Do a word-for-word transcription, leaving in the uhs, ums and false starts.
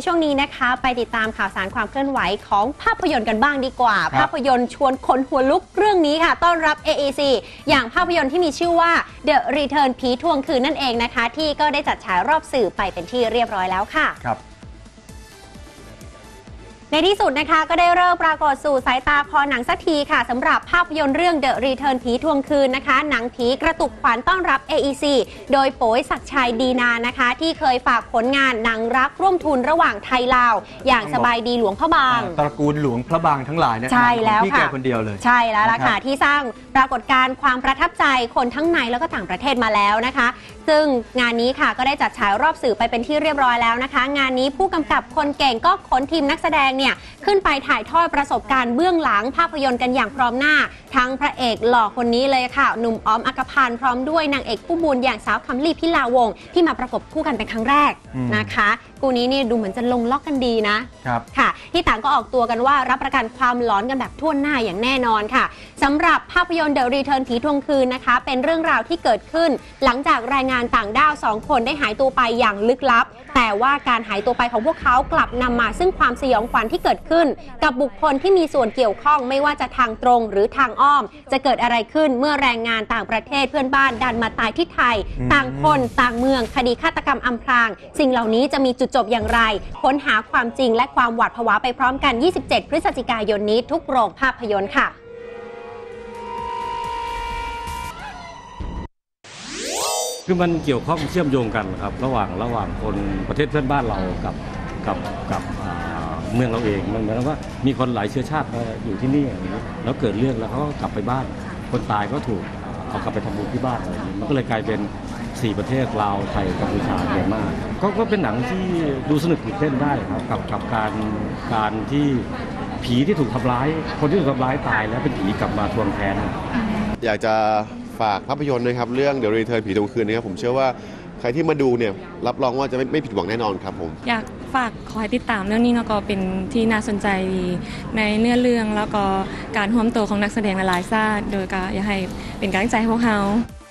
ช่วงนี้นะคะไปติดตามข่าวสารความเคลื่อนไหวของภาพยนตร์กันบ้างดีกว่าภาพยนตร์ชวนคนหัวลุกเรื่องนี้ค่ะต้อนรับ เอ อี ซี อย่างภาพยนตร์ที่มีชื่อว่า The Return ผีทวงคืนนั่นเองนะคะที่ก็ได้จัดฉายรอบสื่อไปเป็นที่เรียบร้อยแล้วค่ะครับในที่สุดนะคะก็ได้เริ่มปรากฏสู่สายตาคอหนังสักทีค่ะสำหรับภาพยนตร์เรื่อง The Return ผีทวงคืนนะคะหนังผีกระตุกขวัญต้อนรับ เอ อี ซี โดยโป๋ยศักดิ์ชัยดีนานะคะที่เคยฝากผลงานหนังรักร่วมทุนระหว่างไทยลาวอย่างสบายดีหลวงพระบางตระกูลหลวงพระบางทั้งหลายเนี่ยใช่แล้วค่ะพี่แกคนเดียวเลยใช่แล้วล่ะค่ะที่สร้างปรากฏการณ์ความประทับใจคนทั้งในแล้วก็ต่างประเทศมาแล้วนะคะซึ่งงานนี้ค่ะก็ได้จัดฉายรอบสื่อไปเป็นที่เรียบร้อยแล้วนะคะงานนี้ผู้กำกับคนเก่งก็ขนทีมนักแสดงเนี่ยขึ้นไปถ่ายทอดประสบการณ์เบื้องหลังภาพยนตร์กันอย่างพร้อมหน้าทั้งพระเอกหล่อคนนี้เลยค่ะหนุ่มออมอักพันธ์พร้อมด้วยนางเอกผู้บุญอย่างสาวคำลีพิลาวงศ์ที่มาประกบคู่กันเป็นครั้งแรกนะคะคู่นี้นี่ดูเหมือนจะลงล็อกกันดีนะครับค่ะที่ต่างก็ออกตัวกันว่ารับประกันความหลอนกันแบบทั่วหน้าอย่างแน่นอนค่ะสำหรับภาพยนตร์ The Return ผีทวงคืนนะคะเป็นเรื่องราวที่เกิดขึ้นหลังจากแรงงานต่างด้าวสองคนได้หายตัวไปอย่างลึกลับแต่ว่าการหายตัวไปของพวกเขากลับนำมาซึ่งความสยองขวัญที่เกิดขึ้นกับบุคคลที่มีส่วนเกี่ยวข้องไม่ว่าจะทางตรงหรือทางอ้อมจะเกิดอะไรขึ้นเมื่อแรงงานต่างประเทศเพื่อนบ้านดันมาตายที่ไทยต่างคนต่างเมืองคดีฆาตกรรมอำพรางสิ่งเหล่านี้จะมีจุดจบอย่างไรค้นหาความจริงและความหวาดผวาไปพร้อมกันยี่สิบเจ็ดพฤศจิกายนนี้ทุกโรงภาพยนตร์ค่ะคือมันเกี่ยวข้องเชื่อมโยงกันครับระหว่างระหว่างคนประเทศเพื่อนบ้านเรากับกับกับเมืองเราเองมันเหมือนว่ามีคนหลายเชื้อชาติมาอยู่ที่นี่อย่างนี้แล้วเกิดเรื่องแล้วเขาก็กลับไปบ้านคนตายก็ถูกเอากลับไปทำบุญที่บ้านอะไรอย่างนี้มันก็เลยกลายเป็นสี่ประเทศลาวไทยกัมพูชาเมียนมาก็ก็เป็นหนังที่ดูสนุกตื่นเต้นได้ครับกับกับการการที่ผีที่ถูกทำร้ายคนที่ถูกทำร้ายตายแล้วเป็นผีกลับมาทวงแทนอยากจะฝากภาพยนตร์นะครับเรื่อง The Return ผีทวงคืนนะครับผมเชื่อว่าใครที่มาดูเนี่ยรับรองว่าจะไม่ไม่ผิดหวังแน่นอนครับผมอยากฝากขอให้ติดตามเรื่องนี้แล้วก็เป็นที่น่าสนใจในเนื้อเรื่องแล้วก็การร่วมตัวของนักแสดงหลายชาติโดยก็อยากให้เป็นกำลังใจให้พวกเขา